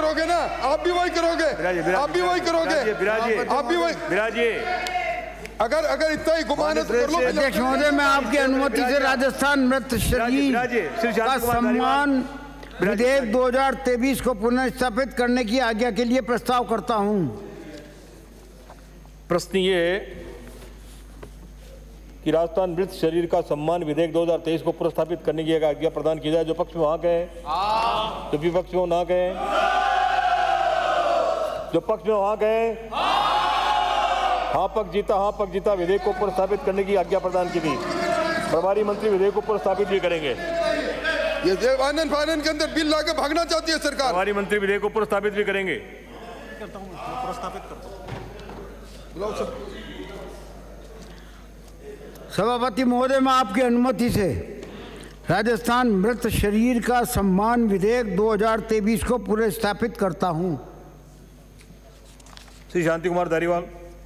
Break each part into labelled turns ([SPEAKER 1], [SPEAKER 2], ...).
[SPEAKER 1] करोगे ना, आप भी वही करोगे, आप भी वही करोगे, आप भी वही। अगर इतना ही गुमान है तो कर लो।
[SPEAKER 2] अध्यक्ष महोदय, मैं आपकी अनुमति से राजस्थान मृत शरीर का सम्मान विधेयक 2023 को पुनर्स्थापित करने की आज्ञा के लिए प्रस्ताव करता हूं।
[SPEAKER 3] प्रश्न ये है कि राजस्थान मृत शरीर का सम्मान विधेयक 2023 को पुनर्स्थापित करने की आज्ञा प्रदान की जाए। जो पक्ष में वहां गए, जो विपक्ष में ना गए, जो पक्ष में वहां गए, हाँ पक्ष जीता विधेयक को पुनर्स्थापित करने की आज्ञा प्रदान की गई। प्रभारी मंत्री विधेयक को पुनर्स्थापित भी करेंगे।
[SPEAKER 1] ये आनंद फानन के अंदर बिल लाके भागना चाहती है सरकार।
[SPEAKER 3] प्रभारी मंत्री विधेयक को पुनर्स्थापित भी करेंगे।
[SPEAKER 2] सभापति महोदय, मैं आपकी अनुमति से राजस्थान मृत शरीर का सम्मान विधेयक 2023 को पुनर्स्थापित करता हूं।
[SPEAKER 3] श्री शांति कुमार धारीवाल।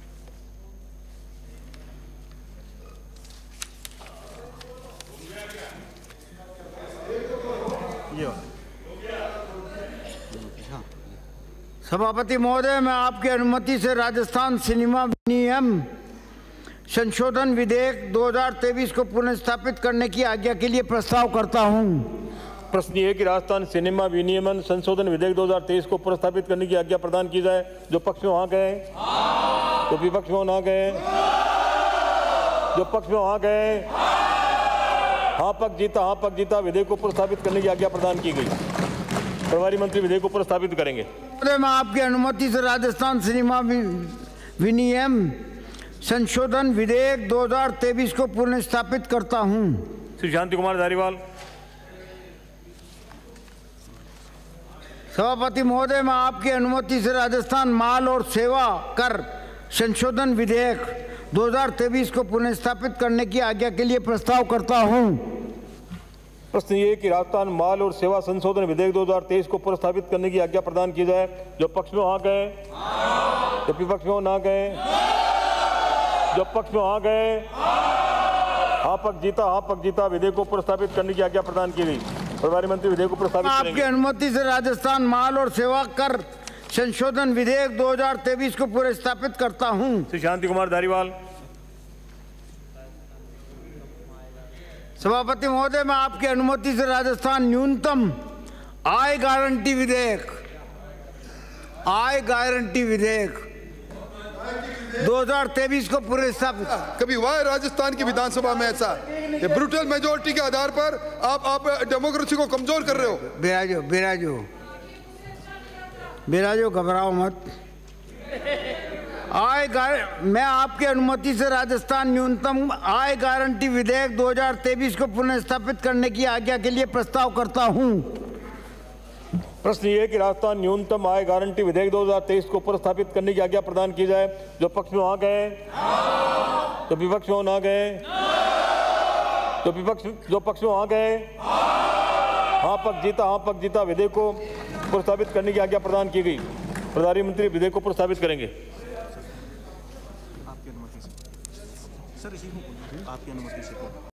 [SPEAKER 2] सभापति महोदय, मैं आपकी अनुमति से राजस्थान सिनेमा विनियम संशोधन विधेयक 2023 को पुनर्स्थापित करने की आज्ञा के लिए प्रस्ताव करता हूं।
[SPEAKER 3] प्रश्न ये है कि राजस्थान सिनेमा विनियमन संशोधन विधेयक 2023 को पुनर्स्थापित करने की आज्ञा प्रदान की जाए। जो पक्ष में वहां गए, जो विपक्ष में ना गए, जो पक्ष में वहां गए, हाँ पक्ष जीता विधेयक को पुनर्स्थापित करने की आज्ञा प्रदान की गई। प्रभारी मंत्री विधेयक को पुनर्स्थापित करेंगे।
[SPEAKER 2] मैं आपकी अनुमति से राजस्थान सिनेमा विनियम संशोधन विधेयक 2023 को पुनर्स्थापित करता हूं।
[SPEAKER 3] श्री शांति कुमार धारीवाल।
[SPEAKER 2] सभापति महोदय, मैं आपकी अनुमति से राजस्थान माल और सेवा कर संशोधन विधेयक 2023 को पुनर्स्थापित करने की आज्ञा के लिए प्रस्ताव करता हूं।
[SPEAKER 3] प्रश्न ये है कि राजस्थान माल और सेवा संशोधन विधेयक 2023 को पुनर्स्थापित करने की आज्ञा प्रदान की जाए। जो पक्ष में वहां गए, जो विपक्ष में ना गए, जो पक्ष में वहां गए, हाँ पक्ष जीता विधेयक को पुनर्स्थापित करने की आज्ञा प्रदान की गई। प्रभारी मंत्री विधेयक को प्रस्तावित करेंगे।
[SPEAKER 2] आपकी अनुमति से राजस्थान माल और सेवा कर संशोधन विधेयक 2023 को पुनर्स्थापित करता हूं।
[SPEAKER 3] श्री शांति कुमार धारीवाल।
[SPEAKER 2] सभापति महोदय, मैं आपकी अनुमति से राजस्थान न्यूनतम आय गारंटी विधेयक 2023 को पुनर्स्थापित।
[SPEAKER 1] कभी हुआ है राजस्थान की विधानसभा में ऐसा? ये ब्रूटल मेजोरिटी के आधार पर आप डेमोक्रेसी को कमजोर कर रहे हो।
[SPEAKER 2] बिराजो, घबराओ मत। मैं आपकी अनुमति से राजस्थान न्यूनतम आय गारंटी विधेयक 2023 को पुनर्स्थापित करने की आज्ञा के लिए प्रस्ताव करता हूं।
[SPEAKER 3] प्रश्न ये है कि राजस्थान न्यूनतम आय गारंटी विधेयक 2023 को पुनर्स्थापित करने की आज्ञा प्रदान की जाए। जो पक्ष में वहां गए, जो विपक्ष में ना गए, जो पक्ष में वहां गए, हाँ पक्ष जीता विधेयक को पुनर्स्थापित करने की आज्ञा प्रदान की गई। प्रधानमंत्री मंत्री विधेयक को पुनर्स्थापित करेंगे।
[SPEAKER 4] आपकी अनुमति से सर, आपकी अनुमति से